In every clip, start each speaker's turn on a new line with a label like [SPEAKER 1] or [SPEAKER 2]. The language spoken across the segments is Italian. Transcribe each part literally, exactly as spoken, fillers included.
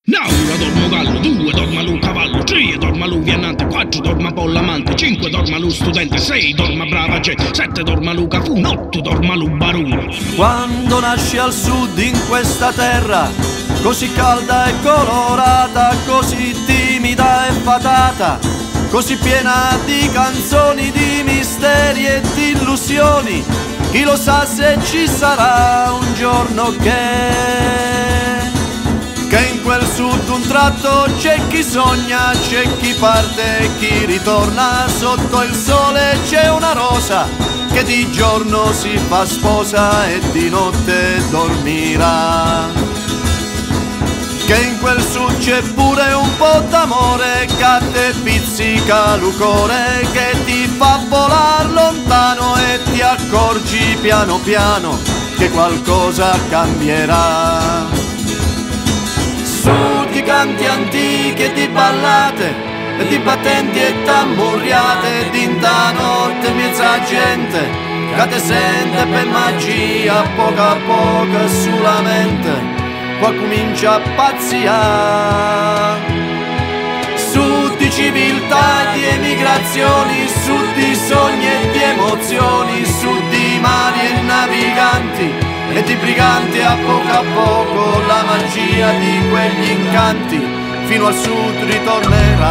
[SPEAKER 1] Uno dormo gallo, due dorma lu cavallo, tre dorma lu viandante, quattro dorma pollamante, cinque dorma lu studente, sei dorma brava gente, sette dorma lu cafun, otto dorma lu baruno.
[SPEAKER 2] Quando nasci al sud in questa terra, così calda e colorata, così timida e fatata, così piena di canzoni, di misteri e di illusioni, chi lo sa se ci sarà un giorno che Che in quel sud un tratto c'è chi sogna, c'è chi parte e chi ritorna. Sotto il sole c'è una rosa che di giorno si fa sposa e di notte dormirà. Che in quel sud c'è pure un po' d'amore che a te pizzica l'ucore, che ti fa volar lontano e ti accorgi piano piano che qualcosa cambierà. Su di canti antichi e di ballate, e di battenti e tamburiate, d'inta notte mezza gente che te sente per magia, poco a poco sulla mente qua comincia a pazziare. Su di civiltà e di emigrazioni, su di sogni e di emozioni, su di mari e naviganti e di briganti, a poco a poco la magia di quegli incanti fino al sud ritornerà.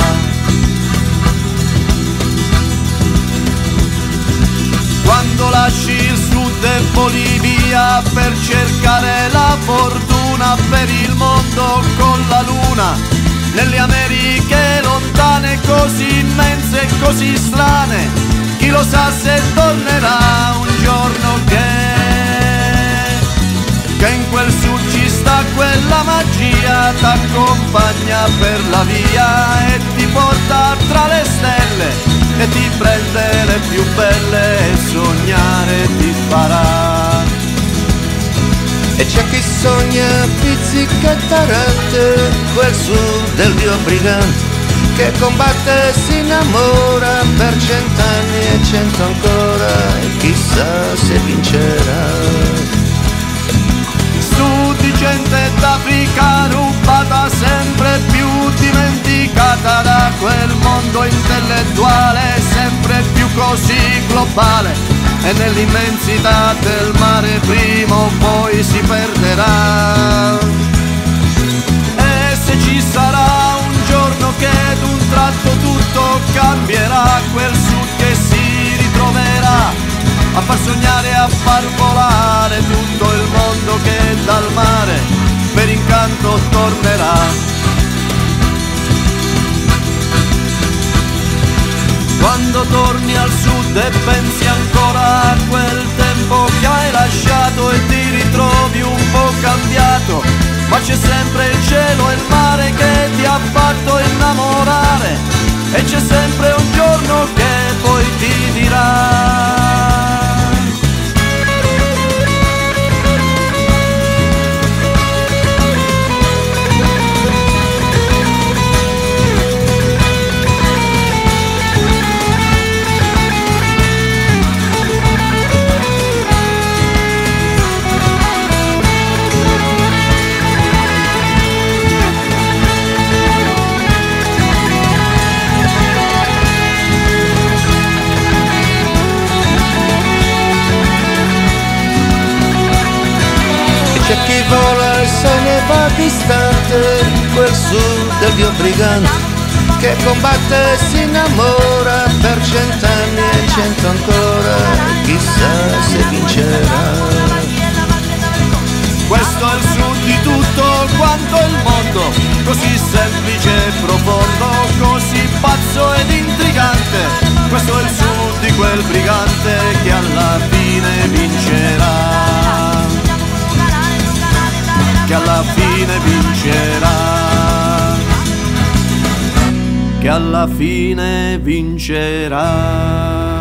[SPEAKER 2] Quando lasci il sud e voli via per cercare la fortuna per il mondo con la luna, nelle Americhe lontane così immense e così strane, chi lo sa se tornerà un giorno che Che in quel sud ci sta quella magia, t'accompagna per la via e ti porta tra le stelle e ti prende le più belle e sognare ti farà.
[SPEAKER 3] E c'è chi sogna pizzica e tarante, quel sud del dio brigante che combatte e si innamora per cent'anni e cento ancora, e chissà se vincerà.
[SPEAKER 2] Su di gente d'Africa rubata, sempre più dimenticata da quel mondo intellettuale, sempre più così globale, e nell'immensità del mare prima o poi si perderà. E se ci sarà un giorno che d'un tratto tutto cambierà, quel sud che si ritroverà a far sognare e a far volare tutto il mondo che dal mare per incanto tornerà. Quando torni al sud e pensi ancora a quel tempo che hai lasciato e ti ritrovi un po' cambiato, ma c'è sempre il cielo e il mare che ti ha fatto innamorare, e c'è sempre un giorno che poi ti dirà:
[SPEAKER 3] C'è chi vola e se ne va distante, quel sud del dio brigante che combatte e si innamora per cent'anni e cento ancora, chissà se vincerà.
[SPEAKER 2] Questo è il sud di tutto quanto il mondo, così semplice e profondo, così pazzo ed intrigante. Questo è il sud di quel brigante che alla fine vincerà, che alla fine vincerà, che alla fine vincerà.